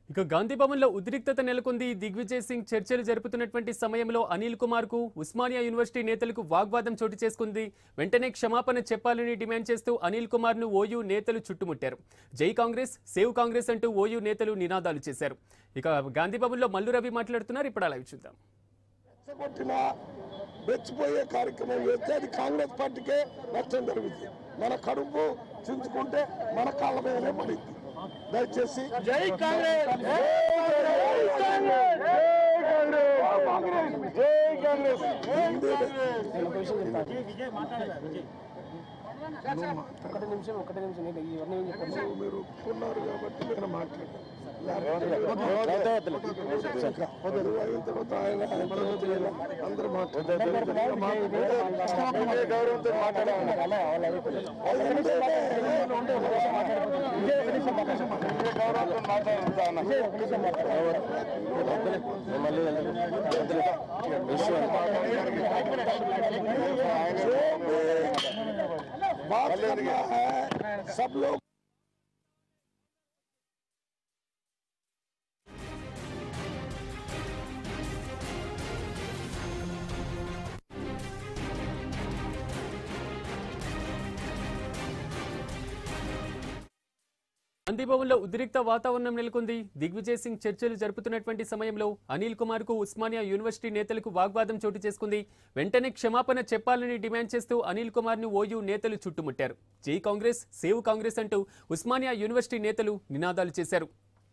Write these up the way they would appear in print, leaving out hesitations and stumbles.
ఇక గాంధీ భవన్లో ఉద్రిక్తత నెలకొంది. దిగ్విజయ్ సింగ్ చర్చలు జరుపుతున్నటువంటి సమయంలో అనిల్ కుమార్ కు ఉస్మానియా యూనివర్సిటీ నేతలకు వాగ్వాదం చోటు చేసుకుంది. వెంటనే క్షమాపణ చెప్పాలని డిమాండ్ చేస్తూ అనిల్ కుమార్ ను ఓయూ నేతలు చుట్టుముట్టారు. జై కాంగ్రెస్, సేవ్ కాంగ్రెస్ అంటూ ఓయూ నేతలు నినాదాలు చేశారు. ఇక గాంధీ భవన్లో మల్లు రవి మాట్లాడుతున్నారు. ఇప్పుడు అలా చూద్దాం. రెచ్చిపోయే కార్యక్రమం చేస్తే అది కాంగ్రెస్ పార్టీకే నష్టం జరుగుతుంది. మన కడుపు చించుకుంటే మన కాళ్ళ మీదనే పడింది. దయచేసి జై కాంగ్రెస్, మీరు ఒప్పుకున్నారు కాబట్టి నేను మాట్లాడాను. అందరూ बात करना है सब लोग। గాంధీ భవన్లో ఉద్రిక్త వాతావరణం నెలకొంది. దిగ్విజయ్ సింగ్ చర్చలు జరుపుతున్నటువంటి సమయంలో అనిల్ కుమార్ కు ఉస్మానియా యూనివర్సిటీ నేతలకు వాగ్వాదం చోటు చేసుకుంది. వెంటనే క్షమాపణ చెప్పాలని డిమాండ్ చేస్తూ అనిల్ కుమార్ ను ఓయూ నేతలు చుట్టుముట్టారు. జై కాంగ్రెస్, సేవ్ కాంగ్రెస్ అంటూ ఉస్మానియా యూనివర్సిటీ నేతలు నినాదాలు చేశారు.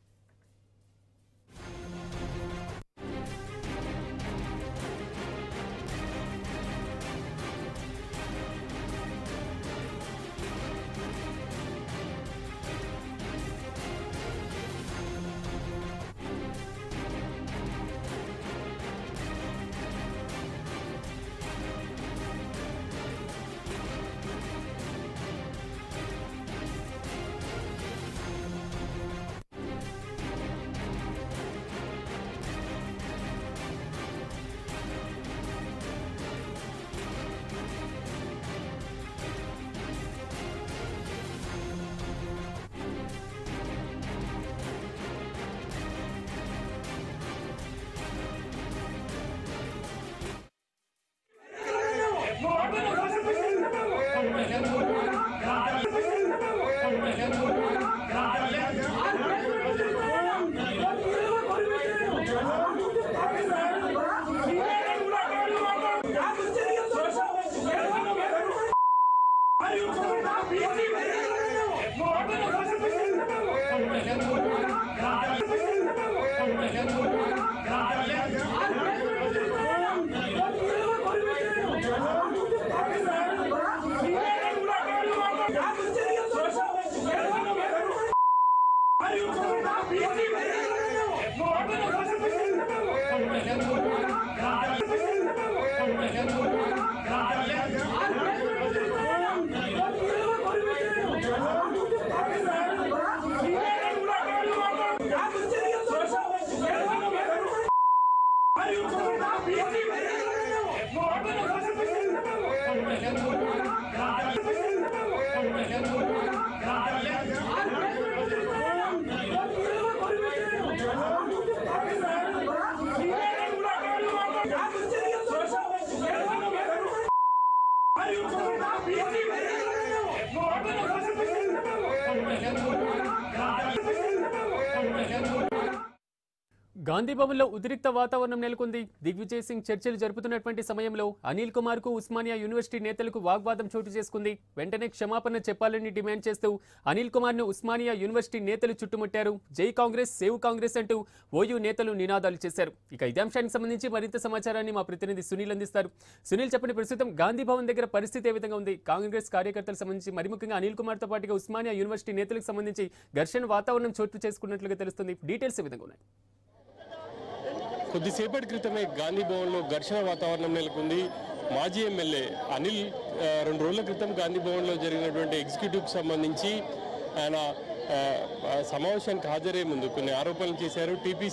గాంధీ భవన్లో ఉద్రిక్త వాతావరణం నెలకొంది. దిగ్విజయ్ సింగ్ చర్చలు జరుపుతున్నటువంటి సమయంలో అనిల్ కుమార్ కు ఉస్మానియా యూనివర్సిటీ నేతలకు వాగ్వాదం చోటు చేసుకుంది. వెంటనే క్షమాపణ చెప్పాలని డిమాండ్ చేస్తూ అనిల్ కుమార్ ను ఉస్మానియా యూనివర్సిటీ నేతలు చుట్టుముట్టారు. జై కాంగ్రెస్, సేవ్ కాంగ్రెస్ అంటూ ఓయూ నేతలు నినాదాలు చేశారు. ఇక ఇదే అంశానికి సంబంధించి మరింత సమాచారాన్ని మా ప్రతినిధి సునీల్ అందిస్తారు. సునీల్, చెప్పండి, ప్రస్తుతం గాంధీ భవన్ దగ్గర పరిస్థితి ఏ విధంగా ఉంది? కాంగ్రెస్ కార్యకర్తలకు సంబంధించి మరి ముఖ్యంగా అనిల్ కుమార్ తో పాటుగా ఉస్మానియా యూనివర్సిటీ నేతలకు సంబంధించి ఘర్షణ వాతావరణం చోటు చేసుకున్నట్లుగా తెలుస్తుంది. డీటెయిల్స్ ఏ విధంగా ఉన్నాయి? కొద్దిసేపటి క్రితమే గాంధీ భవన్లో ఘర్షణ వాతావరణం నెలకొంది. మాజీ ఎమ్మెల్యే అనిల్ 2 రోజుల క్రితం గాంధీ భవన్లో జరిగినటువంటి ఎగ్జిక్యూటివ్కి సంబంధించి ఆయన సమావేశానికి హాజరయ్యే ముందు కొన్ని ఆరోపణలు చేశారు.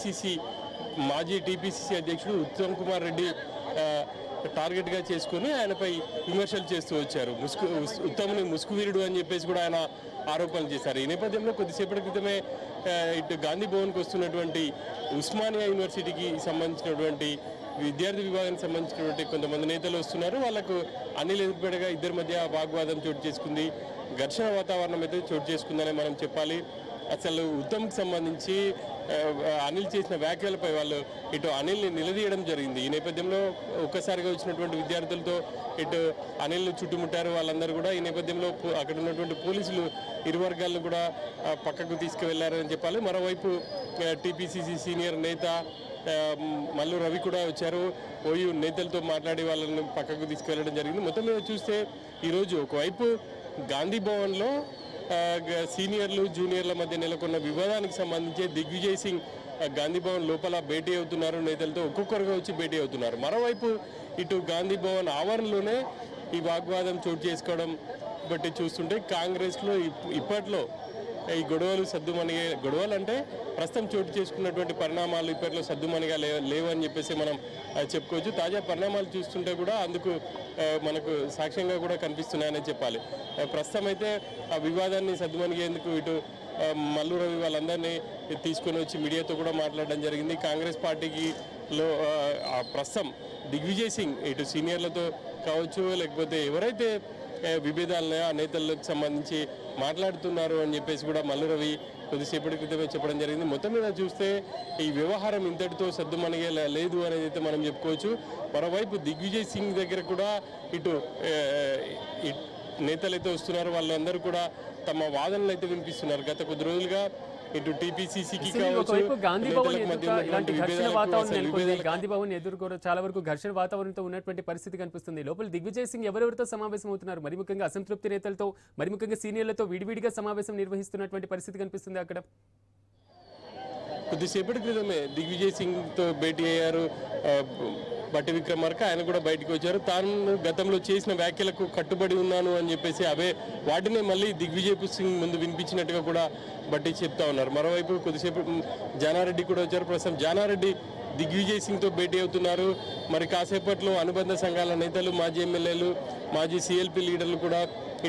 మాజీ టీపీసీసీ అధ్యక్షుడు ఉత్తమ్ కుమార్ రెడ్డి టార్గెట్గా చేసుకుని ఆయనపై విమర్శలు చేస్తూ వచ్చారు. ఉత్తమ్ని ముసుగువీరుడు అని చెప్పేసి కూడా ఆయన ఆరోపణలు చేశారు. ఈ నేపథ్యంలో కొద్దిసేపటి క్రితమే ఇటు గాంధీ భవన్కి వస్తున్నటువంటి ఉస్మానియా యూనివర్సిటీకి సంబంధించినటువంటి విద్యార్థి విభాగానికి సంబంధించినటువంటి కొంతమంది నేతలు వస్తున్నారు. వాళ్ళకు అనిల్ ఎదురుపడగా ఇద్దరి మధ్య వాగ్వాదం చోటు చేసుకుంది. ఘర్షణ వాతావరణం అయితే చోటు చేసుకుందని మనం చెప్పాలి. అసలు ఉత్తమ్కి సంబంధించి అనిల్ చేసిన వ్యాఖ్యలపై వాళ్ళు ఇటు అనిల్ని నిలదీయడం జరిగింది. ఈ నేపథ్యంలో ఒక్కసారిగా వచ్చినటువంటి విద్యార్థులతో ఇటు అనిల్ను చుట్టుముట్టారు వాళ్ళందరూ కూడా. ఈ నేపథ్యంలో అక్కడ ఉన్నటువంటి పోలీసులు ఇరు వర్గాలను కూడా పక్కకు తీసుకువెళ్లారని చెప్పాలి. మరోవైపు టీపీసీసీ సీనియర్ నేత మల్లు రవి కూడా వచ్చారు. ఓయూ నేతలతో మాట్లాడి వాళ్ళని పక్కకు తీసుకువెళ్ళడం జరిగింది. మొత్తం మీద చూస్తే ఈరోజు ఒకవైపు గాంధీ భవన్లో సీనియర్లు జూనియర్ల మధ్య నెలకొన్న వివాదానికి సంబంధించి దిగ్విజయ్ సింగ్ గాంధీ భవన్ లోపల భేటీ అవుతున్నారు. నేతలతో ఒక్కొక్కరుగా వచ్చి భేటీ అవుతున్నారు. మరోవైపు ఇటు గాంధీ భవన్ ఆవరణలోనే ఈ వాగ్వాదం చోటు చేసుకోవడం బట్టి చూస్తుంటే కాంగ్రెస్లో ఇప్పట్లో ఈ గొడవలు సద్దుమణిగే గొడవలు అంటే ప్రస్తుతం చోటు చేసుకున్నటువంటి పరిణామాలు ఇప్పట్లో సద్దుమణిగా లేవని చెప్పేసి మనం చెప్పుకోవచ్చు. తాజా పరిణామాలు చూస్తుంటే కూడా అందుకు మనకు సాక్ష్యంగా కూడా కనిపిస్తున్నాయని చెప్పాలి. ప్రస్తుతం అయితే ఆ వివాదాన్ని సద్దుమణిగేందుకు ఇటు మల్లు రవి వాళ్ళందరినీ తీసుకొని వచ్చి మీడియాతో కూడా మాట్లాడడం జరిగింది. కాంగ్రెస్ పార్టీకి ప్రస్తుతం దిగ్విజయ్ సింగ్ ఇటు సీనియర్లతో కావచ్చు లేకపోతే ఎవరైతే విభేదాలను ఆ నేతలకు సంబంధించి మాట్లాడుతున్నారు అని చెప్పేసి కూడా మల్లు రవి కొద్దిసేపటి క్రితమే చెప్పడం జరిగింది. మొత్తం మీద చూస్తే ఈ వ్యవహారం ఇంతటితో సద్దుమణిగే లేదు అనేది అయితే మనం చెప్పుకోవచ్చు. మరోవైపు దిగ్విజయ్ సింగ్ దగ్గర కూడా ఇటు నేతలైతే వస్తున్నారు. వాళ్ళందరూ కూడా తమ వాదనలు అయితే వినిపిస్తున్నారు. గత కొద్ది రోజులుగా ఇటు టీపీసీసీకి గాంధీ భవన్ ఇలాంటి ఘర్షణ వాతావరణం నెలకొంది. గాంధీ భవన్ ఎదురు కూడా చాలా వరకు ఘర్షణ వాతావరణంతో ఉన్నటువంటి పరిస్థితి కనిపిస్తుంది. లోపల దిగ్విజయ్ సింగ్ ఎవరెవరితో సమావేశం అవుతున్నారు, మరి ముఖ్యంగా అసంతృప్తి నేతలతో, మరి ముఖ్యంగా సీనియర్లతో విడివిడిగా సమావేశం నిర్వహిస్తున్నటువంటి పరిస్థితి కనిపిస్తుంది. అక్కడ కొద్దిసేపటి క్రితమే దిగ్విజయ్ సింగ్ తో భేటీ అయ్యారు బట్టి విక్రమార్క. ఆయన కూడా బయటకు వచ్చారు. తాను గతంలో చేసిన వ్యాఖ్యలకు కట్టుబడి ఉన్నాను అని చెప్పేసి అవే వాటినే మళ్ళీ దిగ్విజయ్ సింగ్ ముందు వినిపించినట్టుగా కూడా బట్టి చెప్తా ఉన్నారు. మరోవైపు కొద్దిసేపు జానారెడ్డి కూడా వచ్చారు. ప్రస్తుతం జానారెడ్డి దిగ్విజయ్ సింగ్తో భేటీ అవుతున్నారు. మరి కాసేపట్లో అనుబంధ సంఘాల నేతలు, మాజీ ఎమ్మెల్యేలు, మాజీ సిఎల్పి లీడర్లు కూడా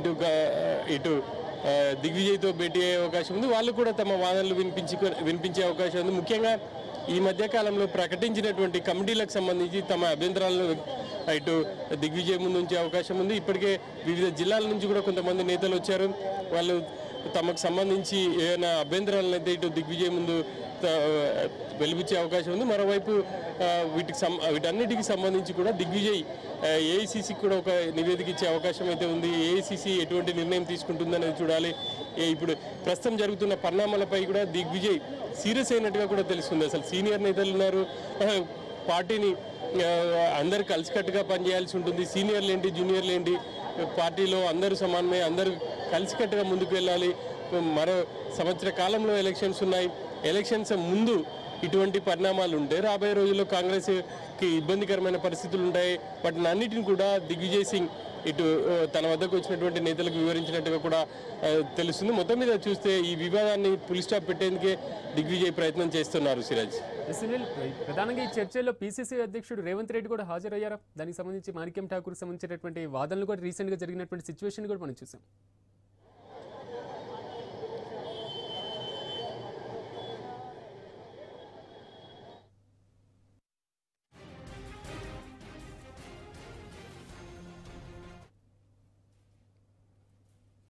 ఇటు దిగ్విజయ్తో భేటీ అయ్యే అవకాశం ఉంది. వాళ్ళు కూడా తమ వాదనలు వినిపించే అవకాశం ఉంది. ముఖ్యంగా ఈ మధ్యకాలంలో ప్రకటించినటువంటి కమిటీలకు సంబంధించి తమ అభ్యంతరాలను ఇటు దిగ్విజయ్ ముందు ఉంచే అవకాశం ఉంది. ఇప్పటికే వివిధ జిల్లాల నుంచి కూడా కొంతమంది నేతలు వచ్చారు. వాళ్ళు తమకు సంబంధించి ఏమైనా అభ్యంతరాలను అయితే ఇటు దిగ్విజయ్ ముందు వెలిపించే అవకాశం ఉంది. మరోవైపు వీటన్నిటికి సంబంధించి కూడా దిగ్విజయ్ ఏఐసిసికి కూడా ఒక నివేదిక ఇచ్చే అవకాశం అయితే ఉంది. ఏఐసిసి ఎటువంటి నిర్ణయం తీసుకుంటుందనేది చూడాలి. ఇప్పుడు ప్రస్తుతం జరుగుతున్న పరిణామాలపై కూడా దిగ్విజయ్ సీరియస్ అయినట్టుగా కూడా తెలుస్తుంది. అసలు సీనియర్ నేతలు ఉన్నారు, పార్టీని అందరు కలిసికట్టుగా పనిచేయాల్సి ఉంటుంది. సీనియర్లు ఏంటి, జూనియర్లు ఏంటి, పార్టీలో అందరూ సమానమే, అందరూ కలిసికట్టుగా ముందుకు వెళ్ళాలి. మరో సంవత్సర కాలంలో ఎలక్షన్స్ ఉన్నాయి. ఎలక్షన్స్ ముందు ఇటువంటి పరిణామాలు ఉంటే రాబోయే రోజుల్లో కాంగ్రెస్కి ఇబ్బందికరమైన పరిస్థితులు ఉంటాయి. వాటిని అన్నిటిని కూడా దిగ్విజయ్ సింగ్ ఇటు తన వద్దకు వచ్చినటువంటి నేతలకు వివరించినట్టుగా కూడా తెలుస్తుంది. మొత్తం మీద చూస్తే ఈ వివాదాన్ని పులి స్టాప్ పెట్టేందుకే దిగ్విజయ్ ప్రయత్నం చేస్తున్నారు. సిరాజ్, ప్రధానంగా ఈ చర్చల్లో పీసీసీ అధ్యక్షుడు రేవంత్ రెడ్డి కూడా హాజరయ్యారా? దానికి సంబంధించి మాణిక్యం ఠాకూర్ సంబంధించినటువంటి వాదనలు కూడా రీసెంట్గా జరిగినటువంటి సిచ్యువేషన్ కూడా మనం చూసాం.